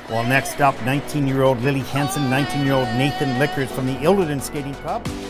Well, next up, 19-year-old Lily Hensen, 19-year-old Nathan Lickers from the Ilderton Skating Club.